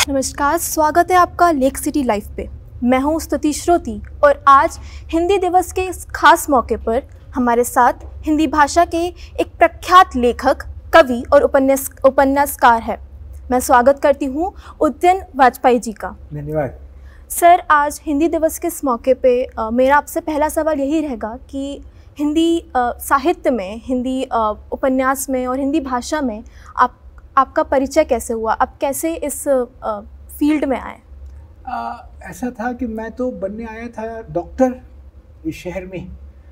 नमस्कार, स्वागत है आपका लेक सिटी लाइव पे। मैं हूँ स्तुति श्रोती और आज हिंदी दिवस के इस खास मौके पर हमारे साथ हिंदी भाषा के एक प्रख्यात लेखक, कवि और उपन्यासकार है। मैं स्वागत करती हूँ उदयन वाजपेयी जी का। धन्यवाद सर, आज हिंदी दिवस के इस मौके पे मेरा आपसे पहला सवाल यही रहेगा कि हिंदी साहित्य में, हिंदी उपन्यास में और हिंदी भाषा में आपका परिचय कैसे हुआ? आप कैसे इस फील्ड में आए? ऐसा था कि मैं तो बनने आया था डॉक्टर इस शहर में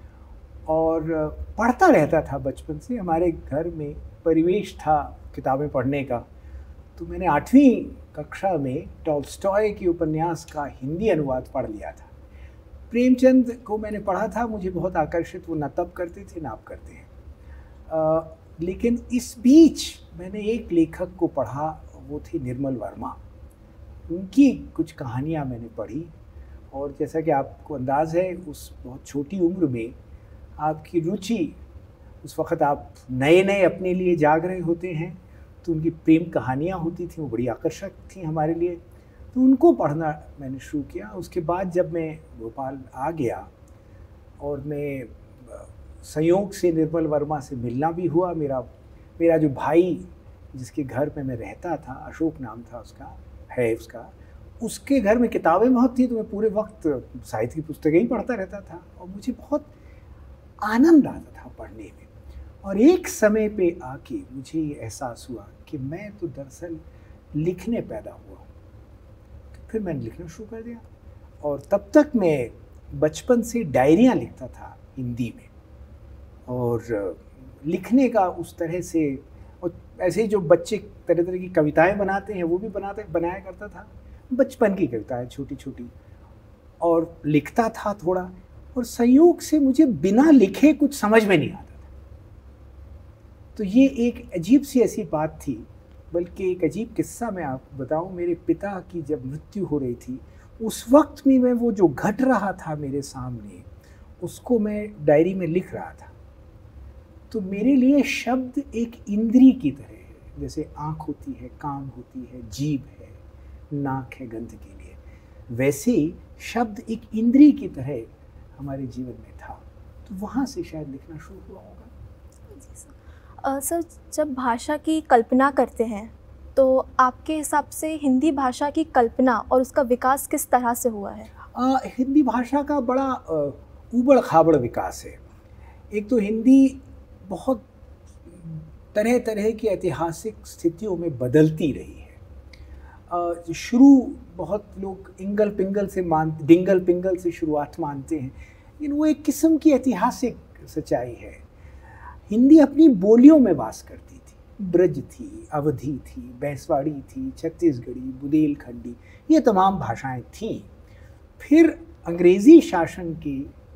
और पढ़ता रहता था बचपन से। हमारे घर में परिवेश था किताबें पढ़ने का। तो मैंने 8वीं कक्षा में टॉल्स्टॉय के उपन्यास का हिंदी अनुवाद पढ़ लिया था। प्रेमचंद को मैंने पढ़ा था, मुझे बहुत आकर्षित वो न तब करते थे ना अब करते हैं। लेकिन इस बीच मैंने एक लेखक को पढ़ा, वो थे निर्मल वर्मा। उनकी कुछ कहानियाँ मैंने पढ़ी और जैसा कि आपको अंदाज़ है, उस बहुत छोटी उम्र में आपकी रुचि, उस वक़्त आप नए नए अपने लिए जाग रहे होते हैं, तो उनकी प्रेम कहानियाँ होती थी, वो बड़ी आकर्षक थी हमारे लिए। तो उनको पढ़ना मैंने शुरू किया। उसके बाद जब मैं भोपाल आ गया और मैं संयोग से निर्मल वर्मा से मिलना भी हुआ। मेरा जो भाई जिसके घर में मैं रहता था, अशोक नाम था उसका, उसके घर में किताबें बहुत थी, तो मैं पूरे वक्त साहित्य की पुस्तकें ही पढ़ता रहता था और मुझे बहुत आनंद आता था पढ़ने में। और एक समय पे आके मुझे ये एहसास हुआ कि मैं तो दरअसल लिखने पैदा हुआ हूँ। तो फिर मैंने लिखना शुरू कर दिया और तब तक मैं बचपन से डायरियाँ लिखता था हिंदी में और लिखने का उस तरह से, और ऐसे ही जो बच्चे तरह तरह की कविताएं बनाते हैं वो भी बनाया करता था। बचपन की कविताएं छोटी छोटी और लिखता था थोड़ा। और संयोग से मुझे बिना लिखे कुछ समझ में नहीं आता था। तो ये एक अजीब सी ऐसी बात थी, बल्कि एक अजीब किस्सा मैं आपको बताऊं। मेरे पिता की जब मृत्यु हो रही थी, उस वक्त में मैं वो जो घट रहा था मेरे सामने, उसको मैं डायरी में लिख रहा था। तो मेरे लिए शब्द एक इंद्री की तरह है, जैसे आँख होती है, कान होती है, जीभ है, नाक है गंध के लिए, वैसे ही शब्द एक इंद्री की तरह हमारे जीवन में था। तो वहाँ से शायद लिखना शुरू हुआ होगा। सर, जब भाषा की कल्पना करते हैं तो आपके हिसाब से हिंदी भाषा की कल्पना और उसका विकास किस तरह से हुआ है? हिंदी भाषा का बड़ा उबड़ खाबड़ विकास है। एक तो हिंदी बहुत तरह तरह की ऐतिहासिक स्थितियों में बदलती रही है। शुरू बहुत लोग डिंगल पिंगल से शुरुआत मानते हैं, लेकिन वो एक किस्म की ऐतिहासिक सच्चाई है। हिंदी अपनी बोलियों में वास करती थी। ब्रज थी, अवधी थी, बैसवाड़ी थी, छत्तीसगढ़ी, बुंदेलखंडी, ये तमाम भाषाएं थीं। फिर अंग्रेज़ी शासन के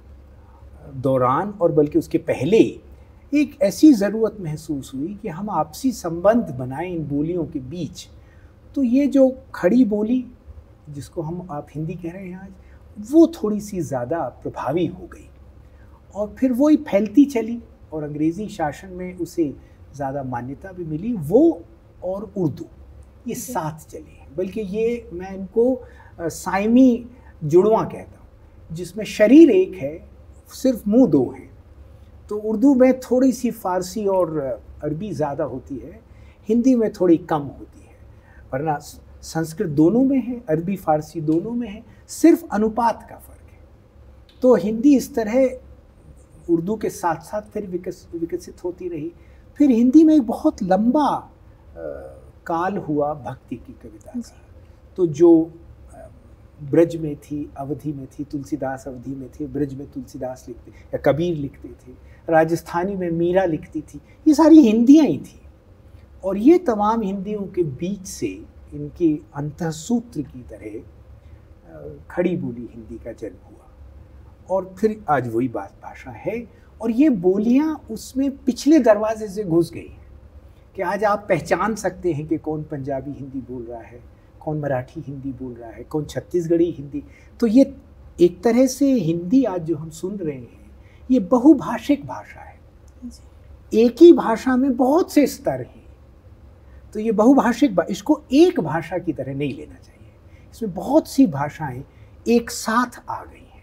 दौरान और बल्कि उसके पहले एक ऐसी ज़रूरत महसूस हुई कि हम आपसी संबंध बनाएं इन बोलियों के बीच। तो ये जो खड़ी बोली, जिसको आप हिंदी कह रहे हैं आज, वो थोड़ी सी ज़्यादा प्रभावी हो गई और फिर वही फैलती चली और अंग्रेज़ी शासन में उसे ज़्यादा मान्यता भी मिली। वो और उर्दू ये साथ चले हैं, बल्कि ये मैं इनको साइमी जुड़वा कहता हूँ, जिसमें शरीर एक है, सिर्फ मुंह दो हैं। तो उर्दू में थोड़ी सी फ़ारसी और अरबी ज़्यादा होती है, हिंदी में थोड़ी कम होती है, वरना संस्कृत दोनों में है, अरबी फ़ारसी दोनों में है, सिर्फ अनुपात का फ़र्क है। तो हिंदी इस तरह उर्दू के साथ साथ फिर विकसित होती रही। फिर हिंदी में एक बहुत लंबा काल हुआ भक्ति की कविता का। तो जो ब्रज में थी, अवधी में थी, तुलसीदास अवधी में थे, ब्रज में तुलसीदास लिखते या कबीर लिखते थे, राजस्थानी में मीरा लिखती थी, ये सारी हिंदियाँ ही थी। और ये तमाम हिंदियों के बीच से इनके अंतःसूत्र की तरह खड़ी बोली हिंदी का जन्म हुआ और फिर आज वही भाषा है। और ये बोलियाँ उसमें पिछले दरवाजे से घुस गई हैं कि आज आप पहचान सकते हैं कि कौन पंजाबी हिंदी बोल रहा है, कौन मराठी हिंदी बोल रहा है, कौन छत्तीसगढ़ी हिंदी। तो ये एक तरह से हिंदी आज जो हम सुन रहे हैं, ये बहुभाषिक भाषा है। एक ही भाषा में बहुत से स्तर हैं। तो ये बहुभाषिक इसको एक भाषा की तरह नहीं लेना चाहिए, इसमें बहुत सी भाषाएं एक साथ आ गई हैं।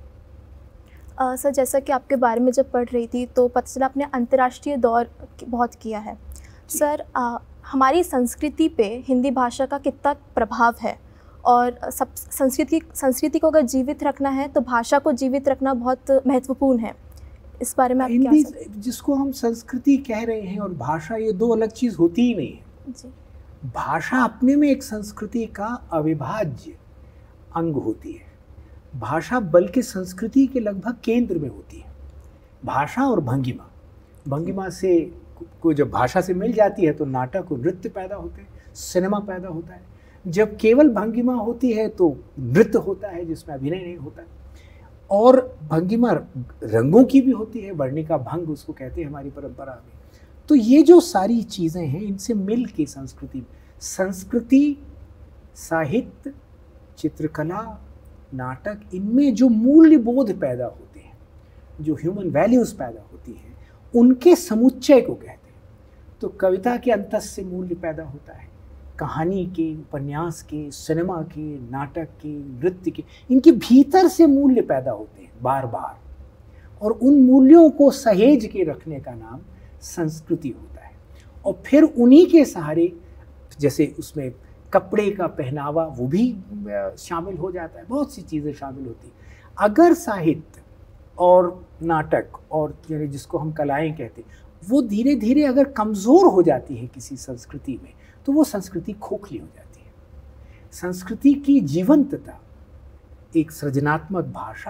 सर, जैसा कि आपके बारे में जब पढ़ रही थी तो पता चला आपने अंतर्राष्ट्रीय दौर बहुत किया है। सर, हमारी संस्कृति पे हिंदी भाषा का कितना प्रभाव है, और सब संस्कृति को अगर जीवित रखना है तो भाषा को जीवित रखना बहुत महत्वपूर्ण है, इस बारे में आप क्या हिंदी जिसको हम संस्कृति कह रहे हैं और भाषा, ये दो अलग चीज़ होती ही नहीं है जी। भाषा अपने में एक संस्कृति का अविभाज्य अंग होती है। भाषा बल्कि संस्कृति के लगभग केंद्र में होती है। भाषा और भंगिमा से को जब भाषा से मिल जाती है तो नाटक और नृत्य पैदा होते हैं, सिनेमा पैदा होता है। जब केवल भंगिमा होती है तो नृत्य होता है जिसमें अभिनय नहीं होता है। और भंगिमा रंगों की भी होती है, वर्णिका भंग उसको कहते हैं हमारी परंपरा में। तो ये जो सारी चीज़ें हैं, इनसे मिल के संस्कृति, साहित्य, चित्रकला, नाटक, इनमें जो मूल्य बोध पैदा होते हैं, जो ह्यूमन वैल्यूज़ पैदा होती हैं, उनके समुच्चय को कहते हैं। तो कविता के अंतस से मूल्य पैदा होता है, कहानी के, उपन्यास के, सिनेमा के, नाटक के, नृत्य के, इनके भीतर से मूल्य पैदा होते हैं बार बार, और उन मूल्यों को सहेज के रखने का नाम संस्कृति होता है। और फिर उन्हीं के सहारे, जैसे उसमें कपड़े का पहनावा वो भी शामिल हो जाता है, बहुत सी चीज़ें शामिल होती हैं। अगर साहित्य और नाटक और जिसको हम कलाएं कहते हैं, वो धीरे धीरे अगर कमज़ोर हो जाती है किसी संस्कृति में, तो वो संस्कृति खोखली हो जाती है। संस्कृति की जीवंतता एक सृजनात्मक भाषा,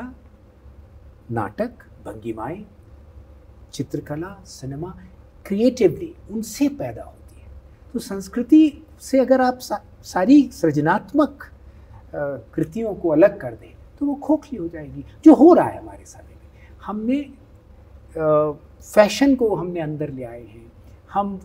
नाटक, भंगिमाएं, चित्रकला, सिनेमा, क्रिएटिवली उनसे पैदा होती है। तो संस्कृति से अगर आप सारी सृजनात्मक कृतियों को अलग कर दें तो वो खोखली हो जाएगी, जो हो रहा है हमारे समय में। हमने फैशन को हमने अंदर ले आए हैं, हम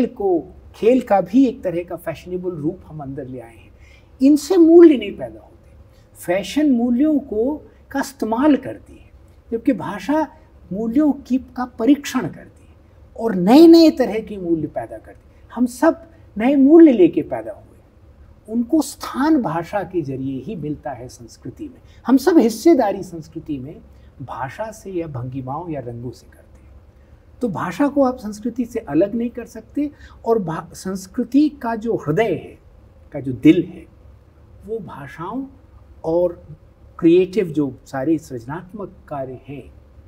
खेल का भी एक तरह का फैशनेबल रूप हम अंदर ले आए हैं। इनसे मूल्य नहीं पैदा होते। फैशन मूल्यों का इस्तेमाल करती है, जबकि भाषा मूल्यों का परीक्षण करती है और नए नए तरह के मूल्य पैदा करती है। हम सब नए मूल्य लेके पैदा हुए, उनको स्थान भाषा के जरिए ही मिलता है संस्कृति में। हम सब हिस्सेदारी संस्कृति में भाषा से या भंगिमाओं या रंगों से करते हैं। तो भाषा को आप संस्कृति से अलग नहीं कर सकते, और संस्कृति का जो हृदय है, का जो दिल है, वो भाषाओं और क्रिएटिव जो सारे सृजनात्मक कार्य हैं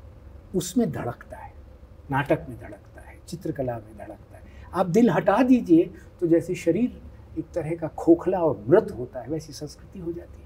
उसमें धड़कता है, नाटक में धड़कता है, चित्रकला में धड़कता है। आप दिल हटा दीजिए तो जैसे शरीर एक तरह का खोखला और मृत होता है, वैसी संस्कृति हो जाती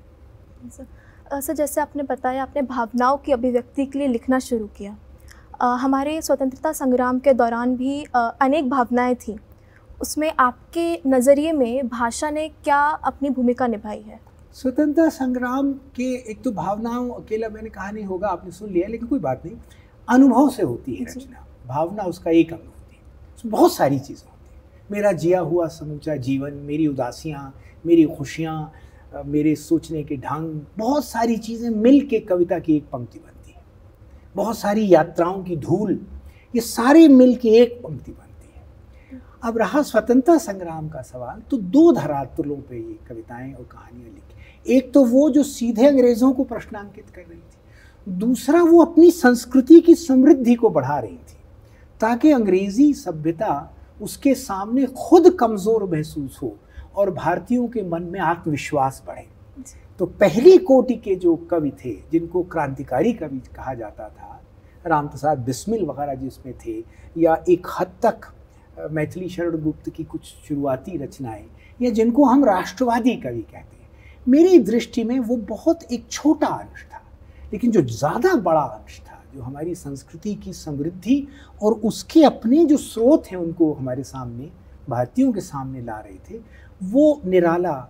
है। सर, जैसे आपने बताया, आपने भावनाओं की अभिव्यक्ति के लिए लिखना शुरू किया। हमारे स्वतंत्रता संग्राम के दौरान भी अनेक भावनाएं थीं। उसमें आपके नज़रिए में भाषा ने क्या अपनी भूमिका निभाई है? स्वतंत्रता संग्राम के एक तो भावनाओं अकेला मैंने कहा नहीं होगा, आपने सुन लिया, लेकिन कोई बात नहीं, अनुभव से होती है रचना। भावना उसका एक अंग होती है, उसमें बहुत सारी चीज़ें होती हैं। मेरा जिया हुआ समूचा जीवन, मेरी उदासियाँ, मेरी खुशियाँ, मेरे सोचने के ढंग, बहुत सारी चीज़ें मिल के कविता की एक पंक्ति बनती है। बहुत सारी यात्राओं की धूल, ये सारे मिल के एक पंक्ति बनती है। अब रहा स्वतंत्रता संग्राम का सवाल, तो दो धरातलों पे ये कविताएं और कहानियाँ लिखी। एक तो वो जो सीधे अंग्रेज़ों को प्रश्नांकित कर रही थी, दूसरा वो अपनी संस्कृति की समृद्धि को बढ़ा रही थी, ताकि अंग्रेज़ी सभ्यता उसके सामने खुद कमज़ोर महसूस हो और भारतीयों के मन में आत्मविश्वास बढ़े। तो पहली कोटि के जो कवि थे, जिनको क्रांतिकारी कवि कहा जाता था, राम प्रसाद बिस्मिल वगैरह जिसमें थे, या एक हद तक मैथिली शरण गुप्त की कुछ शुरुआती रचनाएं, या जिनको हम राष्ट्रवादी कवि कहते हैं, मेरी दृष्टि में वो बहुत एक छोटा अंश था। लेकिन जो ज़्यादा बड़ा अंश था, जो हमारी संस्कृति की समृद्धि और उसके अपने जो स्रोत हैं उनको हमारे सामने, भारतीयों के सामने ला रहे थे, वो निराला,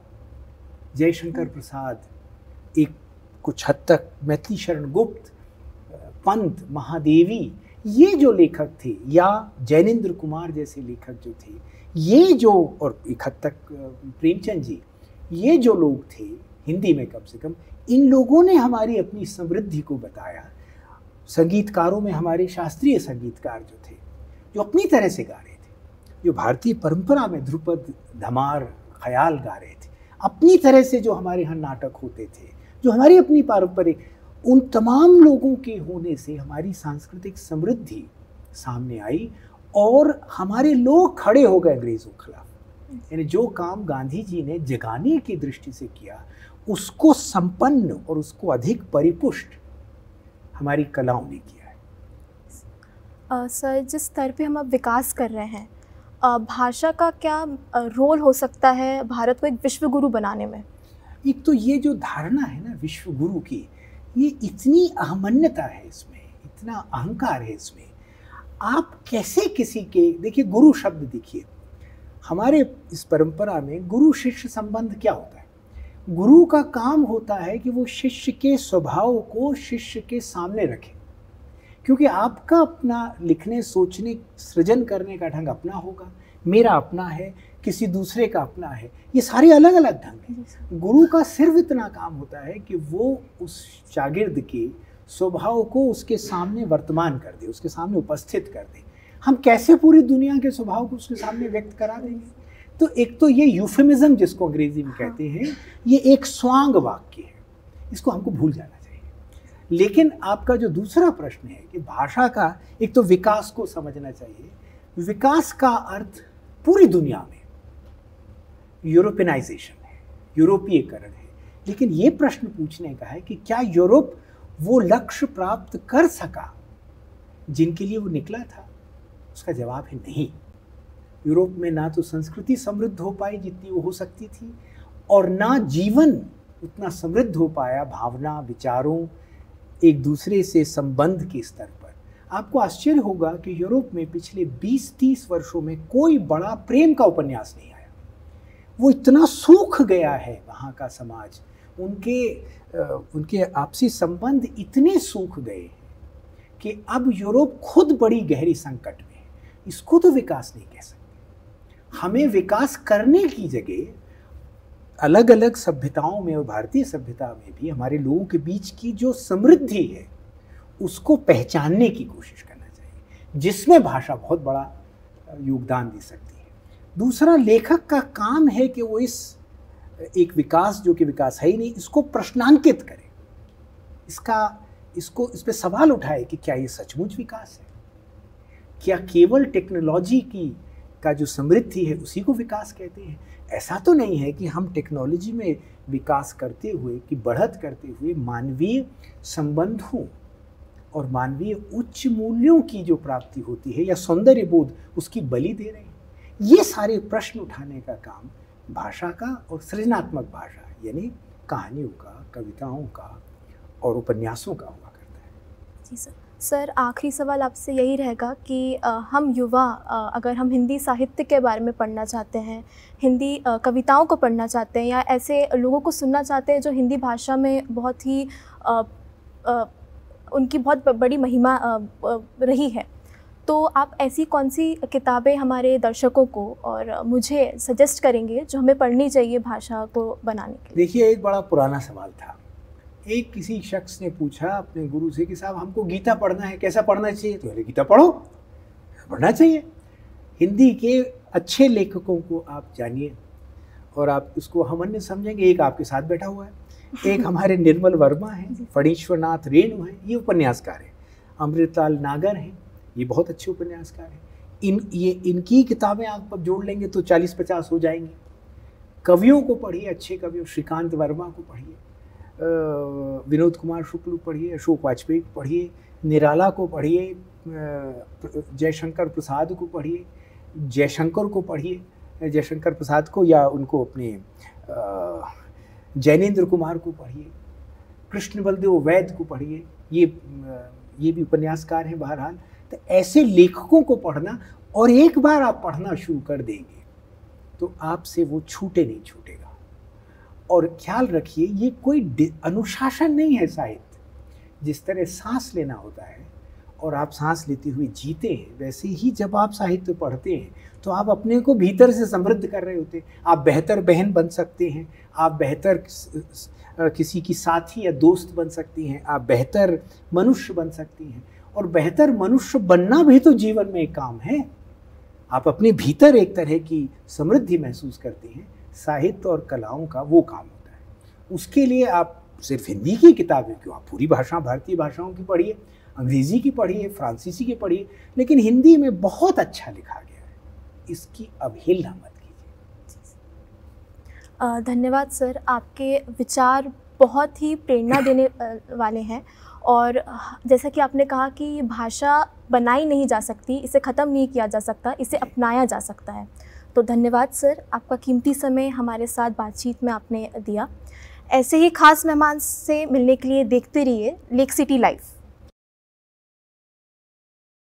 जयशंकर प्रसाद, एक कुछ हद तक मैथिली शरण गुप्त, पंत, महादेवी, ये जो लेखक थे, या जैनेन्द्र कुमार जैसे लेखक जो थे, ये जो, और एक हद तक प्रेमचंद जी, ये जो लोग थे हिंदी में कम से कम, इन लोगों ने हमारी अपनी समृद्धि को बताया। संगीतकारों में हमारे शास्त्रीय संगीतकार जो थे, जो अपनी तरह से गा रहे थे, जो भारतीय परंपरा में ध्रुपद, धमार, ख्याल गा रहे थे, अपनी तरह से जो हमारे यहाँ नाटक होते थे, जो हमारी अपनी पारंपरिक, उन तमाम लोगों के होने से हमारी सांस्कृतिक समृद्धि सामने आई और हमारे लोग खड़े हो गए अंग्रेज़ों के खिलाफ। यानी जो काम गांधी जी ने जगाने की दृष्टि से किया, उसको संपन्न और उसको अधिक परिपुष्ट हमारी कलाओं ने किया है। सर, जिस स्तर पे हम अब विकास कर रहे हैं, भाषा का क्या रोल हो सकता है भारत को एक विश्व गुरु बनाने में? एक तो ये जो धारणा है ना विश्व गुरु की, ये इतनी अहमन्यता है इसमें, इतना अहंकार है इसमें। आप कैसे किसी के, देखिए गुरु शब्द देखिए, हमारे इस परंपरा में गुरु शिष्य संबंध क्या होता है? गुरु का काम होता है कि वो शिष्य के स्वभाव को शिष्य के सामने रखे, क्योंकि आपका अपना लिखने, सोचने, सृजन करने का ढंग अपना होगा, मेरा अपना है, किसी दूसरे का अपना है, ये सारे अलग अलग ढंग हैं। गुरु का सिर्फ इतना काम होता है कि वो उस शागिर्द के स्वभाव को उसके सामने वर्तमान कर दे, उसके सामने उपस्थित कर दे। हम कैसे पूरी दुनिया के स्वभाव को उसके सामने व्यक्त करा देंगे? तो एक तो ये यूफेमिज्म जिसको अंग्रेजी में कहते हैं, ये एक स्वांग वाक्य है, इसको हमको भूल जाना चाहिए। लेकिन आपका जो दूसरा प्रश्न है कि भाषा का, एक तो विकास को समझना चाहिए। विकास का अर्थ पूरी दुनिया में यूरोपियनाइजेशन है, यूरोपीयकरण है। लेकिन ये प्रश्न पूछने का है कि क्या यूरोप वो लक्ष्य प्राप्त कर सका जिनके लिए वो निकला था? उसका जवाब है नहीं। यूरोप में ना तो संस्कृति समृद्ध हो पाई जितनी वो हो सकती थी, और ना जीवन उतना समृद्ध हो पाया भावना, विचारों, एक दूसरे से संबंध के स्तर पर। आपको आश्चर्य होगा कि यूरोप में पिछले 20-30 वर्षों में कोई बड़ा प्रेम का उपन्यास नहीं आया। वो इतना सूख गया है वहाँ का समाज, उनके आपसी संबंध इतने सूख गए हैं कि अब यूरोप खुद बड़ी गहरी संकट में है। इसको तो विकास नहीं कह सकते। हमें विकास करने की जगह अलग अलग सभ्यताओं में और भारतीय सभ्यता में भी हमारे लोगों के बीच की जो समृद्धि है उसको पहचानने की कोशिश करना चाहिए, जिसमें भाषा बहुत बड़ा योगदान दे सकती है। दूसरा, लेखक का काम है कि वो इस एक विकास, जो कि विकास है ही नहीं, इसको प्रश्नांकित करे, इस पे सवाल उठाए कि क्या ये सचमुच विकास है? क्या केवल टेक्नोलॉजी का जो समृद्धि है उसी को विकास कहते हैं? ऐसा तो नहीं है कि हम टेक्नोलॉजी में विकास करते हुए, कि बढ़त करते हुए मानवीय संबंधों और मानवीय उच्च मूल्यों की जो प्राप्ति होती है या सौंदर्य बोध, उसकी बलि दे रहे हैं। ये सारे प्रश्न उठाने का काम भाषा का और सृजनात्मक भाषा यानी कहानियों का, कविताओं का और उपन्यासों का हुआ करता है। जी सर, आखिरी सवाल आपसे यही रहेगा कि हम युवा, अगर हम हिंदी साहित्य के बारे में पढ़ना चाहते हैं, हिंदी कविताओं को पढ़ना चाहते हैं, या ऐसे लोगों को सुनना चाहते हैं जो हिंदी भाषा में बहुत ही उनकी बहुत बड़ी महिमा रही है, तो आप ऐसी कौन सी किताबें हमारे दर्शकों को और मुझे सजेस्ट करेंगे जो हमें पढ़नी चाहिए भाषा को बनाने के लिए? देखिए, एक बड़ा पुराना सवाल था। एक किसी शख्स ने पूछा अपने गुरु से कि साहब हमको गीता पढ़ना है, कैसा पढ़ना चाहिए? तो बोले गीता पढ़ो, पढ़ना चाहिए। हिंदी के अच्छे लेखकों को आप जानिए और आप उसको हमन्य समझेंगे। एक आपके साथ बैठा हुआ है, एक हमारे निर्मल वर्मा हैं, फणीश्वरनाथ रेणु हैं, ये उपन्यासकार हैं। अमृतलाल नागर हैं, ये बहुत अच्छे उपन्यासकार हैं। इनकी किताबें आप जोड़ लेंगे तो 40-50 हो जाएंगे। कवियों को पढ़िए, अच्छे कवियों, श्रीकांत वर्मा को पढ़िए, विनोद कुमार शुक्ल को पढ़िए, अशोक वाजपेयी को पढ़िए, निराला को पढ़िए, जयशंकर प्रसाद को पढ़िए, जयशंकर को पढ़िए, जयशंकर प्रसाद को, या उनको अपने जैनेन्द्र कुमार को पढ़िए, कृष्ण बलदेव वैद्य को पढ़िए, ये भी उपन्यासकार हैं बहरहाल। तो ऐसे लेखकों को पढ़ना, और एक बार आप पढ़ना शुरू कर देंगे तो आपसे वो छूटे नहीं छूटेगा। और ख्याल रखिए, ये कोई अनुशासन नहीं है साहित्य। जिस तरह सांस लेना होता है और आप सांस लेते हुए जीते हैं, वैसे ही जब आप साहित्य पढ़ते हैं तो आप अपने को भीतर से समृद्ध कर रहे होते हैं। आप बेहतर बहन बन सकते हैं, आप बेहतर किसी की साथी या दोस्त बन सकती हैं, आप बेहतर मनुष्य बन सकती हैं। और बेहतर मनुष्य बनना भी तो जीवन में एक काम है। आप अपने भीतर एक तरह की समृद्धि महसूस करते हैं, साहित्य और कलाओं का वो काम होता है। उसके लिए आप सिर्फ हिंदी की किताबें क्यों, आप पूरी भाषा, भारतीय भाषाओं की पढ़िए, अंग्रेज़ी की पढ़िए, फ्रांसीसी की पढ़िए, लेकिन हिंदी में बहुत अच्छा लिखा गया है, इसकी अवहेलना मत कीजिए। धन्यवाद सर, आपके विचार बहुत ही प्रेरणा देने वाले हैं। और जैसा कि आपने कहा कि भाषा बनाई नहीं जा सकती, इसे ख़त्म नहीं किया जा सकता, इसे अपनाया जा सकता है। तो धन्यवाद सर, आपका कीमती समय हमारे साथ बातचीत में आपने दिया। ऐसे ही खास मेहमान से मिलने के लिए देखते रहिए लेक सिटी लाइव।